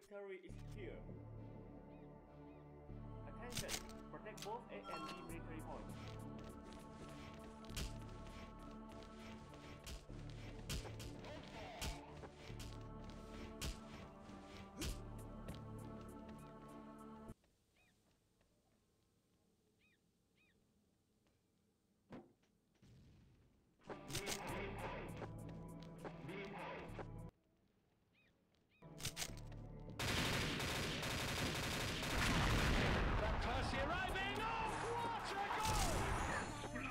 Victory is here. Attention! Protect both A and B military points. Arriving! Oh, what a goal!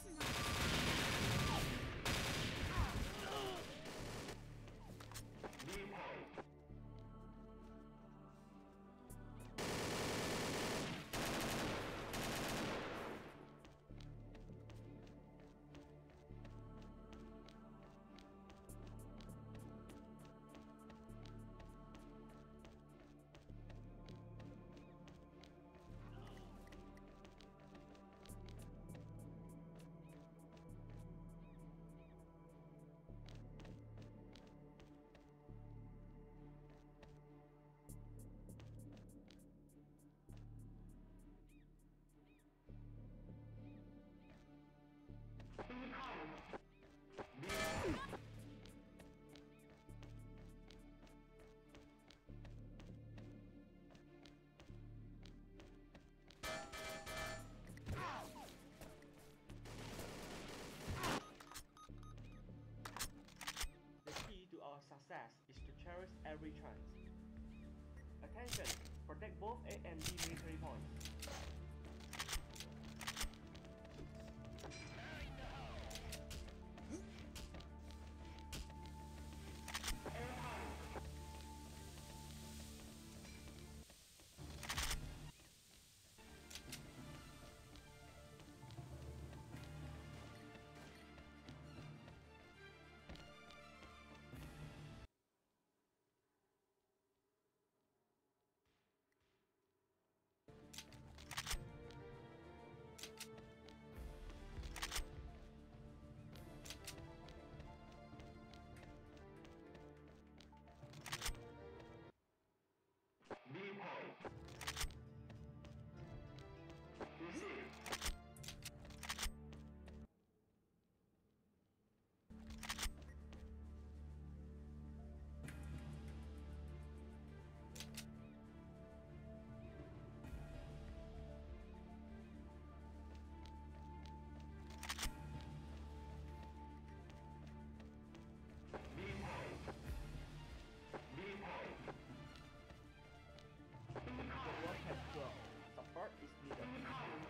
The key to our success is to cherish every chance. Attention! Protect both A and B military points. The work has grown. Support is needed.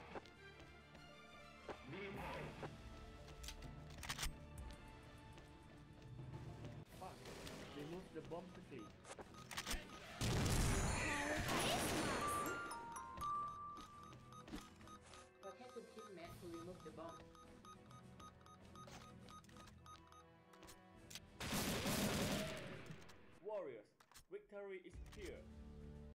Fast. Remove the bomb quickly. Protect the teammate to remove the bomb. Warriors, victory is here.